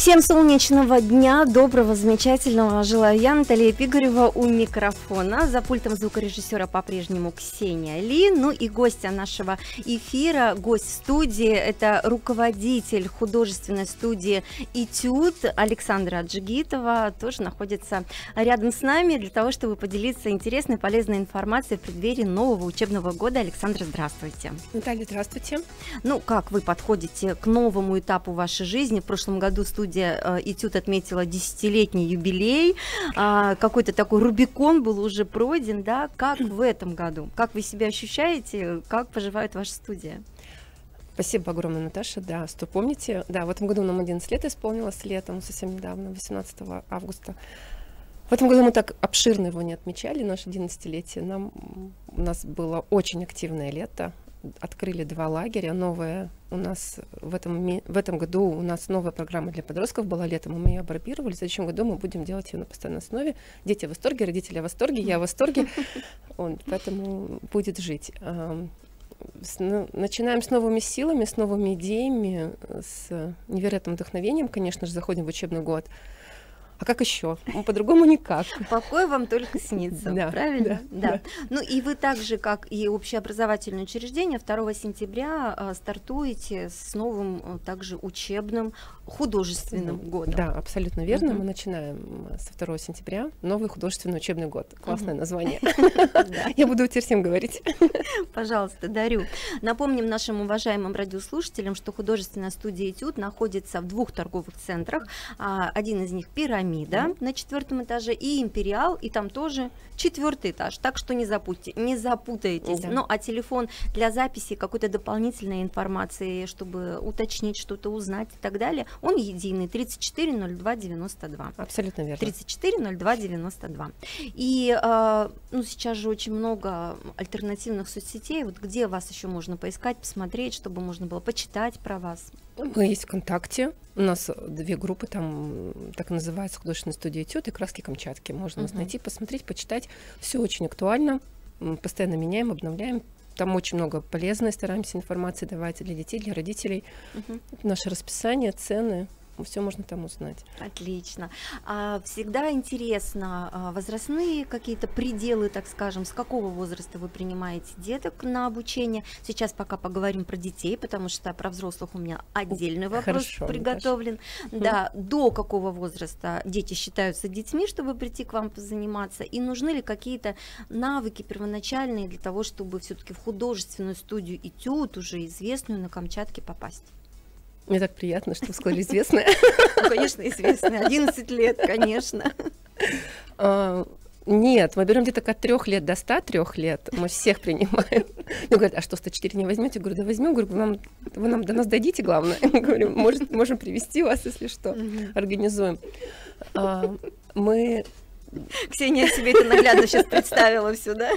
Всем солнечного дня, доброго, замечательного желаю я, Наталья Пигарева, у микрофона. За пультом звукорежиссера по-прежнему Ксения Ли. Ну и гостья нашего эфира, гость студии, это руководитель художественной студии «Этюд» Александра Джигитова, тоже находится рядом с нами для того, чтобы поделиться интересной, полезной информацией в преддверии нового учебного года. Александра, здравствуйте. Наталья, здравствуйте. Ну, как вы подходите к новому этапу вашей жизни? В прошлом году студия «Этюд» отметила 10-летний юбилей, какой-то такой Рубикон был уже пройден, да? Как в этом году? Как вы себя ощущаете? Как поживает ваша студия? Спасибо огромное, Наташа. Да, что помните. Да, в этом году нам 11 лет исполнилось летом, совсем недавно, 18 августа. В этом году мы так обширно его не отмечали, наше 11-летие. У нас было очень активное лето. Открыли 2 лагеря. Новая у нас в этом году у нас новая программа для подростков была летом, мы ее апробировали. В следующем году мы будем делать ее на постоянной основе. Дети в восторге, родители в восторге, я в восторге. Поэтому будет жить. Начинаем с новыми силами, с новыми идеями, с невероятным вдохновением, конечно же, заходим в учебный год. А как еще? По-другому никак. Покой вам только снится, да, правильно? Да. Ну и вы так же, как и общеобразовательное учреждение, 2 сентября стартуете с новым также учебным художественным годом. Да, абсолютно верно. Мы начинаем со 2 сентября новый художественный учебный год. Классное название. Я буду теперь всем говорить. Пожалуйста, дарю. Напомним нашим уважаемым радиослушателям, что художественная студия «Этюд» находится в 2 торговых центрах. Один из них «Пирамида» на 4-м этаже и «Империал», и там тоже 4-й этаж. Так что не запутаетесь. Да. Ну, а телефон для записи какой-то дополнительной информации, чтобы уточнить что-то, узнать и так далее, он единый, 340292. Абсолютно верно. 340292. И сейчас же очень много альтернативных соцсетей. Вот где вас еще можно поискать, посмотреть, чтобы можно было почитать про вас? Мы есть ВКонтакте. У нас 2 группы, там так и называется художественная студия «Этюд» и «Краски Камчатки». Можно нас найти, посмотреть, почитать. Все очень актуально. Постоянно меняем, обновляем. Там очень много полезной, стараемся информации давать для детей, для родителей. Наше расписание, цены. Все можно там узнать. Отлично. Всегда интересно, возрастные какие-то пределы, так скажем, с какого возраста вы принимаете деток на обучение? Сейчас пока поговорим про детей, потому что про взрослых у меня отдельный вопрос приготовлен. Да, до какого возраста дети считаются детьми, чтобы прийти к вам позаниматься? И нужны ли какие-то навыки первоначальные для того, чтобы все-таки в художественную студию «Этюд», уже известную на Камчатке, попасть? Мне так приятно, что вы сказали известное. Конечно, известное. 11 лет, конечно. Нет, мы берем где-то от 3 лет до 103 лет. Мы всех принимаем. Ну, говорят, а что, 104 не возьмете? Я говорю, да возьмем. Говорю, вы нам до нас дойдите, главное. Говорю, можем привести вас, если что. Организуем. Ксения себе это наглядно сейчас представила все, да?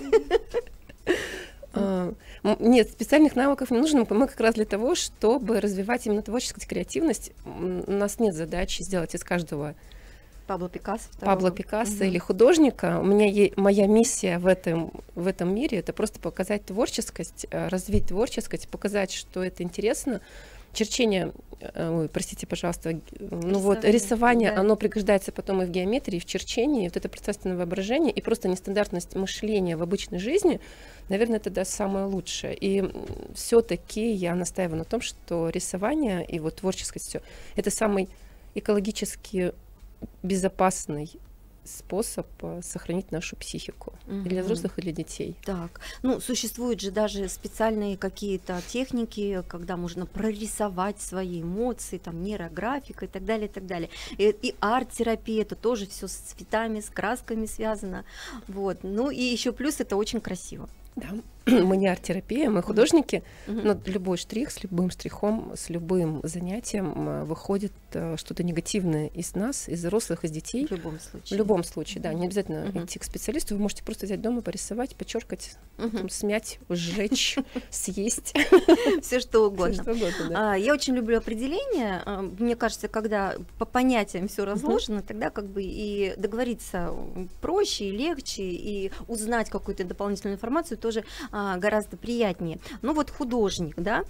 Нет, специальных навыков не нужно. Мы как раз для того, чтобы развивать именно творческую креативность. У нас нет задачи сделать из каждого Пабло Пикассо или художника. Моя миссия в этом мире — это просто показать творческость, развить творческость, показать, что это интересно. Черчение, простите, пожалуйста, рисование, да. Оно пригождается потом и в геометрии, и в черчении, вот это пространственное воображение, и просто нестандартность мышления в обычной жизни, наверное, это даст самое лучшее. И все-таки я настаиваю на том, что рисование и вот творческость всё — это самый экологически безопасный способ сохранить нашу психику и для взрослых, и для детей. Так, существуют же даже специальные какие-то техники, когда можно прорисовать свои эмоции, там, нейрографика и так далее, и так далее. И арт-терапия, это тоже все с цветами, с красками связано. Вот. Ну и еще плюс это очень красиво. Да, мы не арт-терапия, мы художники, но любой штрих, с любым штрихом, с любым занятием выходит что-то негативное из нас, из взрослых, из детей. В любом случае. В любом случае, да, не обязательно идти к специалисту, вы можете просто взять дома, порисовать, подчеркать, смять, сжечь, съесть. Все что угодно. Я очень люблю определение. Мне кажется, когда по понятиям все разложено, тогда как бы и договориться проще, и легче, и узнать какую-то дополнительную информацию тоже гораздо приятнее. Ну вот художник, да,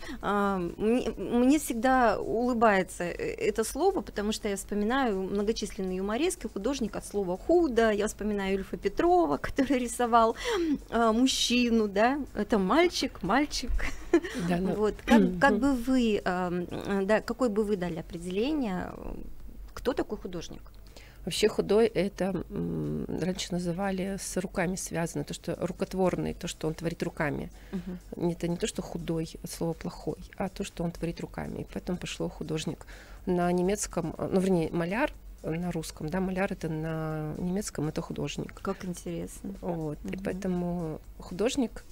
мне всегда улыбается это слово, потому что я вспоминаю многочисленные юморески, художник от слова худо, я вспоминаю Ильфа Петрова, который рисовал мужчину, да, это мальчик. Да, ну, Вот, как бы вы, да, какое бы вы дали определение, кто такой художник? вообще худой это раньше называли с руками связано, то, что рукотворный, то, что он творит руками. Это не то, что худой от слова плохой, а то, что он творит руками. И поэтому пошло художник. На немецком, ну, вернее, маляр на русском, да, маляр это на немецком это художник. Как интересно. Вот. И поэтому художник,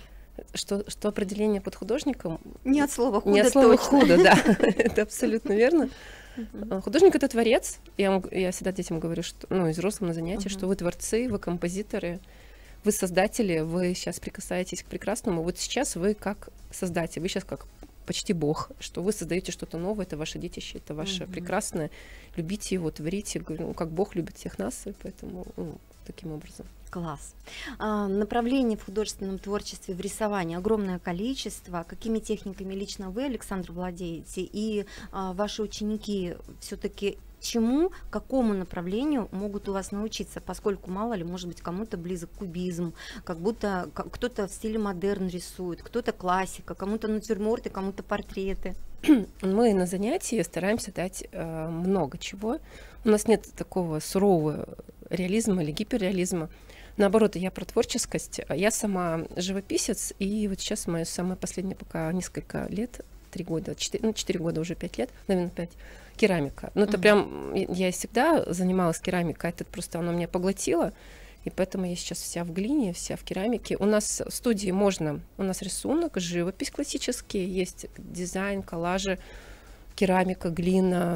что определение под художником? Не от слова худо, не от слова точно. худо, да, это абсолютно верно. Художник это творец. Я всегда детям говорю, что, ну, и взрослым на занятии, что вы творцы, вы композиторы, вы создатели, вы сейчас прикасаетесь к прекрасному. Вот сейчас вы как создатель, вы сейчас как почти бог, что вы создаете что-то новое, это ваше детище, это ваше прекрасное. Любите его, творите, ну, как Бог любит всех нас, и поэтому таким образом. Класс. Направлений в художественном творчестве, в рисовании огромное количество. Какими техниками лично вы, Александр, владеете? И ваши ученики все-таки какому направлению могут у вас научиться, поскольку, мало ли, может быть, кому-то близок кубизм, как будто кто-то в стиле модерн рисует, кто-то классика, кому-то натюрморты, кому-то портреты. Мы на занятии стараемся дать много чего. У нас нет такого сурового реализма или гиперреализма. Наоборот, я про творческость. Я сама живописец, и вот сейчас мое самое последнее пока несколько лет, 3 года, 4 года, уже 5 лет, наверное, 5, керамика. Ну, это прям, я всегда занималась керамикой, это просто оно меня поглотило, и поэтому я сейчас вся в глине, вся в керамике. У нас в студии у нас рисунок, живопись классический, есть дизайн, коллажи, керамика, глина.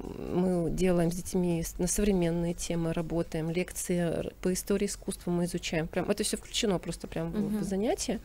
Мы делаем с детьми на современные темы, работаем, лекции по истории искусства мы изучаем. Прям это все включено просто прям в занятия.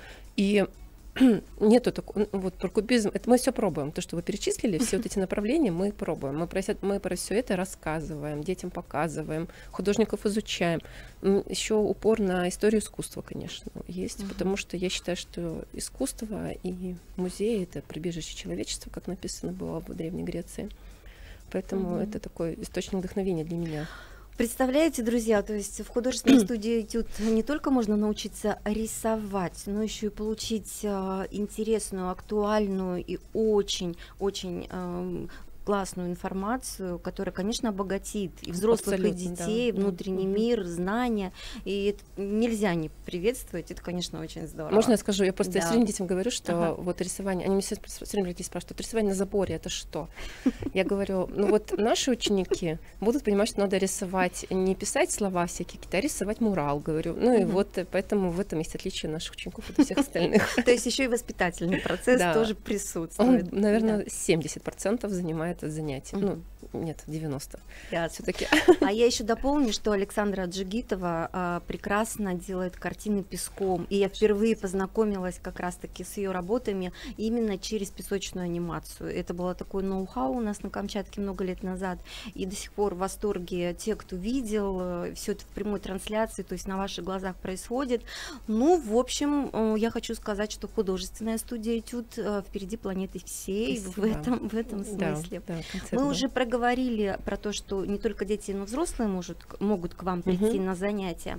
И нету такого, вот про кубизм, это мы все пробуем, то, что вы перечислили, все вот эти направления мы пробуем, мы про все это рассказываем, детям показываем, художников изучаем, еще упор на историю искусства, конечно, есть, потому что я считаю, что искусство и музей — это прибежище человечества, как написано было в Древней Греции, поэтому это такой источник вдохновения для меня. Представляете, друзья, то есть в художественной студии «Этюд» не только можно научиться рисовать, но еще и получить интересную, актуальную и очень-очень классную информацию, которая, конечно, обогатит и взрослых, и детей, да. Внутренний мир, знания. И это нельзя не приветствовать, это, конечно, очень здорово. Можно я скажу? Я просто все время детям говорю, что вот рисование, они меня все время людей спрашивают, рисование на заборе — это что? Я говорю, ну вот наши ученики будут понимать, что надо рисовать, не писать слова всякие какие-то, а рисовать мурал, говорю. Ну и вот поэтому в этом есть отличие наших учеников от всех остальных. То есть еще и воспитательный процесс тоже присутствует. Он, наверное, 70% занимает от занятий. Ну, нет, 90. Всё-таки. А я еще дополню, что Александра Аджигитова прекрасно делает картины песком. И я впервые познакомилась как раз-таки с ее работами именно через песочную анимацию. Это было такое ноу-хау у нас на Камчатке много лет назад. И до сих пор в восторге те, кто видел все это в прямой трансляции, то есть на ваших глазах происходит. Ну, в общем, я хочу сказать, что художественная студия «Этюд» впереди планеты всей в этом смысле. Да, мы уже проговорили про то, что не только дети, но и взрослые могут к вам прийти на занятия.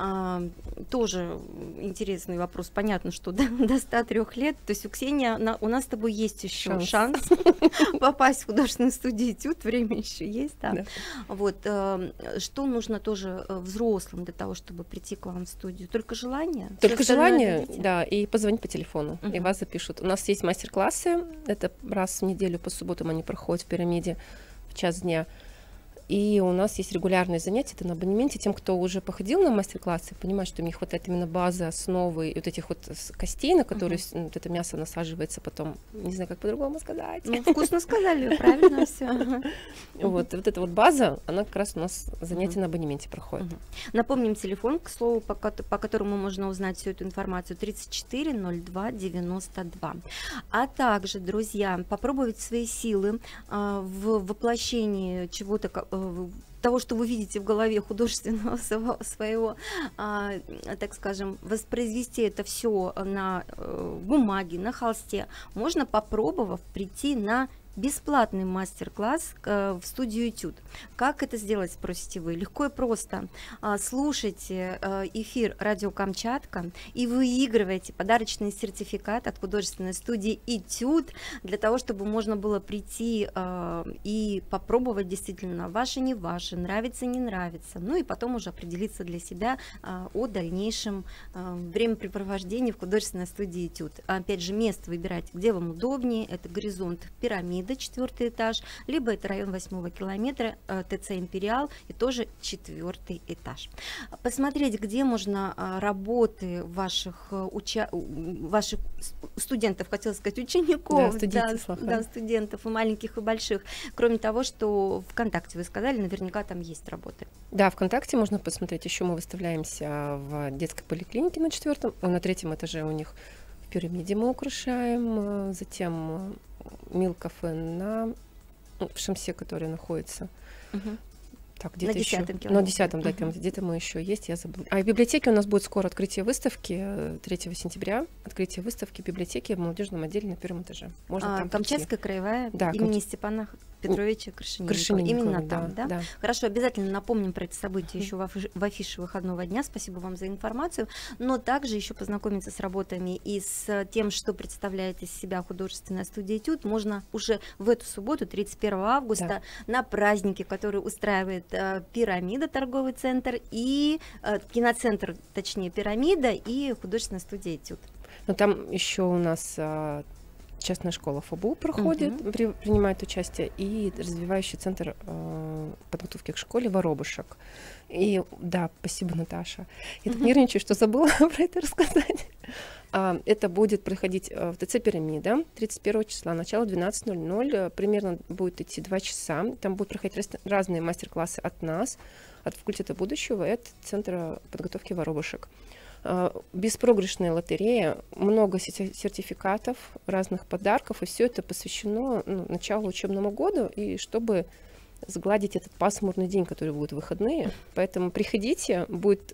Тоже интересный вопрос. Понятно, что до 103 лет. То есть у Ксении, у нас с тобой есть еще шанс попасть в художественную студию «Этюд». Время еще есть. Да. Вот. Что нужно тоже взрослым для того, чтобы прийти к вам в студию? Только желание? Только желание, да, и позвонить по телефону, и вас запишут. У нас есть мастер-классы, это раз в неделю по субботам они проходят в «Пирамиде» в час дня. И у нас есть регулярные занятия, это на абонементе. Тем, кто уже походил на мастер-классы, понимает, что им не хватает именно базы, основы, и вот этих вот костей, на которые вот это мясо насаживается потом. Не знаю, как по-другому сказать. Ну, вкусно сказали, правильно все. Вот эта вот база, она как раз у нас занятия на абонементе проходит. Напомним телефон, к слову, по которому можно узнать всю эту информацию, 34 02 92. А также, друзья, попробовать свои силы в воплощении чего-то того, что вы видите в голове художественного своего, так скажем, воспроизвести это все на бумаге, на холсте, можно, попробовав, прийти на бесплатный мастер-класс в студию «Этюд». Как это сделать, спросите вы? Легко и просто. Слушайте эфир «Радио Камчатка» и выигрывайте подарочный сертификат от художественной студии «Этюд» для того, чтобы можно было прийти и попробовать действительно ваше, не ваше, нравится, не нравится. Ну и потом уже определиться для себя о дальнейшем времяпрепровождении в художественной студии «Этюд». Опять же, место выбирайте, где вам удобнее. Это горизонт «Пирамида», 4-й этаж, либо это район 8-го километра, ТЦ «Империал», и тоже 4-й этаж. Посмотреть, где можно работы ваших студентов, хотела сказать, учеников, студентов, и маленьких, и больших. Кроме того, что ВКонтакте, вы сказали, наверняка там есть работы. Да, ВКонтакте можно посмотреть. Еще мы выставляемся в детской поликлинике на 3-м этаже у них. В «Пирамиде» мы украшаем, затем Мил-кафе в Шамсе, который находится. Так, где-то на 10-м еще. На 10-м, да, где-то мы еще есть, я забыла. А в библиотеке у нас будет скоро открытие выставки, 3 сентября, открытие выставки в библиотеке в молодежном отделе на 1-м этаже. Можно там Камчатская краевая, да, имени Степана Петровича Крашенинникова. Именно там, да? Хорошо, обязательно напомним про это событие еще в афише выходного дня. Спасибо вам за информацию. Но также еще познакомиться с работами и с тем, что представляет из себя художественная студия «Этюд», можно уже в эту субботу, 31 августа, на празднике, который устраивает «Пирамида», торговый центр, и киноцентр, точнее, «Пирамида», и художественная студия «Этюд». Но там еще у нас частная школа ФОБУ проходит, принимает участие, и развивающий центр подготовки к школе «Воробушек». И да, спасибо, Наташа. Я так нервничаю, что забыла про это рассказать. Это будет проходить в ТЦ «Пирамида» 31 числа, начало 12:00, примерно будет идти 2 часа. Там будут проходить разные мастер-классы от нас, от факультета будущего и от центра подготовки «Воробушек». Беспроигрышная лотерея, много сертификатов, разных подарков, и все это посвящено началу учебному году, и чтобы сгладить этот пасмурный день, который будет в выходные. Поэтому приходите, будет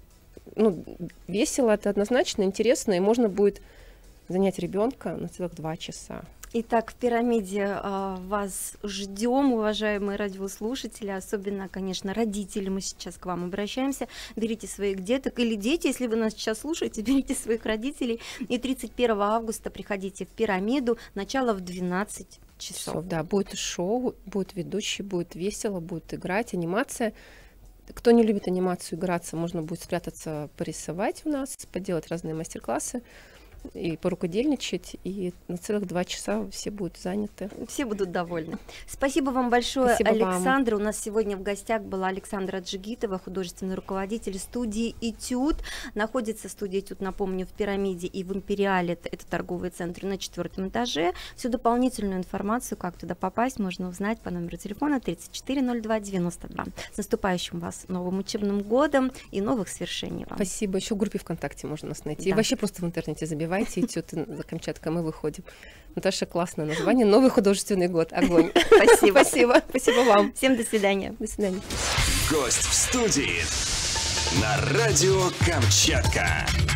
весело, это однозначно, интересно, и можно будет занять ребенка на целых 2 часа. Итак, в «Пирамиде» вас ждем, уважаемые радиослушатели, особенно, конечно, родители, мы сейчас к вам обращаемся. Берите своих деток, или дети, если вы нас сейчас слушаете, берите своих родителей. И 31 августа приходите в «Пирамиду», начало в 12 часов. Да, будет шоу, будет ведущий, будет весело, будет играть, анимация. Кто не любит анимацию, играться, можно будет спрятаться, порисовать у нас, поделать разные мастер-классы и порукодельничать, и на целых 2 часа все будут заняты. Все будут довольны. Спасибо вам большое, Александра. У нас сегодня в гостях была Александра Джигитова, художественный руководитель студии «Этюд». Находится студия «Этюд», напомню, в «Пирамиде» и в «Империале», это торговый центр, на 4-м этаже. Всю дополнительную информацию, как туда попасть, можно узнать по номеру телефона 340292. С наступающим вас новым учебным годом и новых свершений вам. Спасибо. Еще в группе ВКонтакте можно нас найти. Да. И вообще просто в интернете забивайте «Этюд» за Камчатка, мы выходим. Наташа, классное название. Новый художественный год. Огонь. Спасибо. Спасибо. Спасибо вам. Всем до свидания. До свидания. Гость в студии на радио Камчатка.